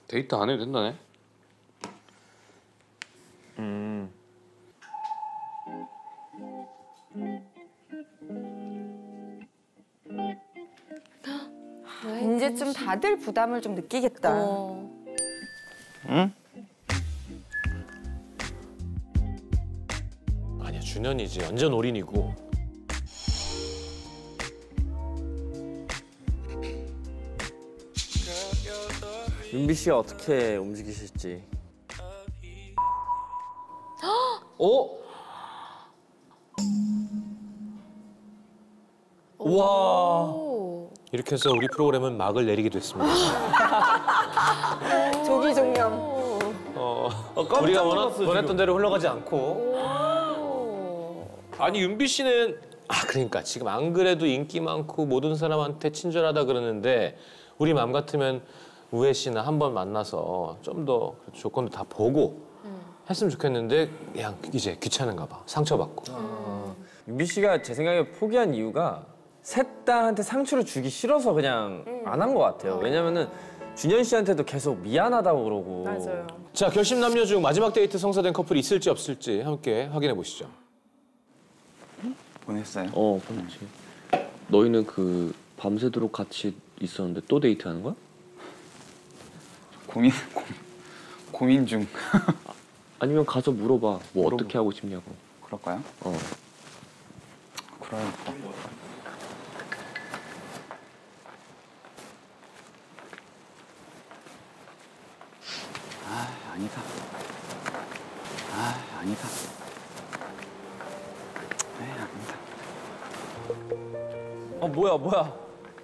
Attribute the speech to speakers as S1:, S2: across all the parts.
S1: 데이트 안 해도 된다네.
S2: 이제쯤 다들 부담을 좀 느끼겠다.
S3: 응?
S4: 아니야, 준현이지. 완전 올인이고.
S3: 윤비 씨가 어떻게 움직이실지.
S4: 오! 우와. 이렇게 해서 우리 프로그램은 막을 내리게 됐습니다.
S2: 조기종영.
S4: 우리가 원했던 대로 흘러가지 않고. 아니, 윤비 씨는 그러니까 지금 안 그래도 인기 많고 모든 사람한테 친절하다 그러는데 우리 맘 같으면 우혜 씨나 한번 만나서 좀 더 조건도 다 보고 했으면 좋겠는데 그냥 이제 귀찮은가 봐. 상처받고.
S3: 윤비 씨가 제 생각에 포기한 이유가 셋 다한테 상처를 주기 싫어서 그냥 안 한 것 같아요. 왜냐면은 준현 씨한테도 계속 미안하다고 그러고.
S2: 맞아요.
S4: 자, 결심 남녀 중 마지막 데이트 성사된 커플이 있을지 없을지 함께 확인해 보시죠.
S5: 보냈어요?
S6: 보냈지. 너희는 그 밤새도록 같이 있었는데 또 데이트하는 거야?
S5: 고민 중.
S6: 아니면 가서 물어봐. 뭐 어떻게 하고 싶냐고.
S5: 그럴까요? 그래야겠다. 아니다. 아니다. 아니다.
S3: 뭐야.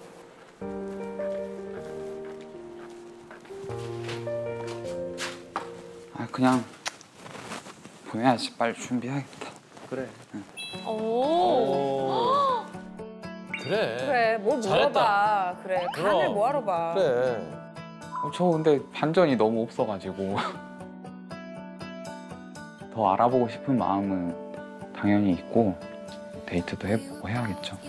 S5: 그냥 보내야지. 빨리 준비해야겠다.
S3: 그래.
S2: 그래, 뭘
S4: 잘했다.
S2: 물어봐. 그래, 간을
S4: 그럼.
S2: 뭐하러 봐.
S4: 그래.
S5: 저 근데 반전이 너무 없어가지고 더 알아보고 싶은 마음은 당연히 있고 데이트도 해보고 해야겠죠.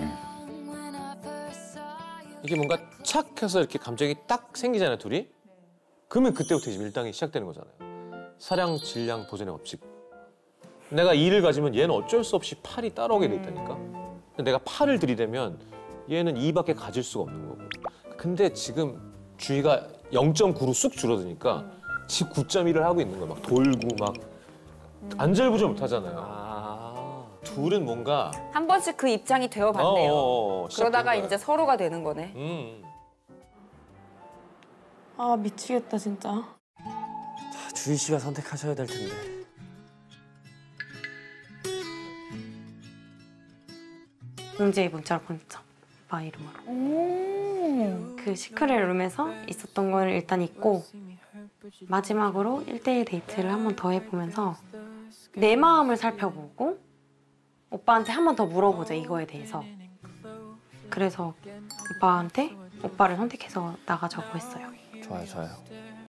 S4: 이게 뭔가 착 해서 이렇게 감정이 딱 생기잖아요, 둘이. 그러면 그때부터 이제 밀당이 시작되는 거잖아요. 사량, 질량, 보존의 법칙. 내가 2를 가지면 얘는 어쩔 수 없이 8이 따라오게 돼 있다니까. 근데 내가 8을 들이대면 얘는 2밖에 가질 수가 없는 거고. 근데 지금 주의가 0.9로 쑥 줄어드니까 지금 9.1을 하고 있는 거야. 막 돌고 막 안절부절 못 하잖아요. 둘은 뭔가
S2: 한 번씩 그 입장이 되어봤네요. 그러다가
S4: 시작된 거야.
S2: 이제 서로가 되는 거네.
S7: 아 미치겠다 진짜.
S3: 주희 씨가 선택하셔야 될 텐데.
S7: 공지에 문자를 보냈죠. 오빠 이름으로. 그 시크릿 룸에서 있었던 걸 일단 잊고 마지막으로 1대1 데이트를 한 번 더 해보면서 내 마음을 살펴보고 오빠한테 한 번 더 물어보자 이거에 대해서. 그래서 오빠한테 오빠를 선택해서 나가자고 했어요.
S3: 좋아요.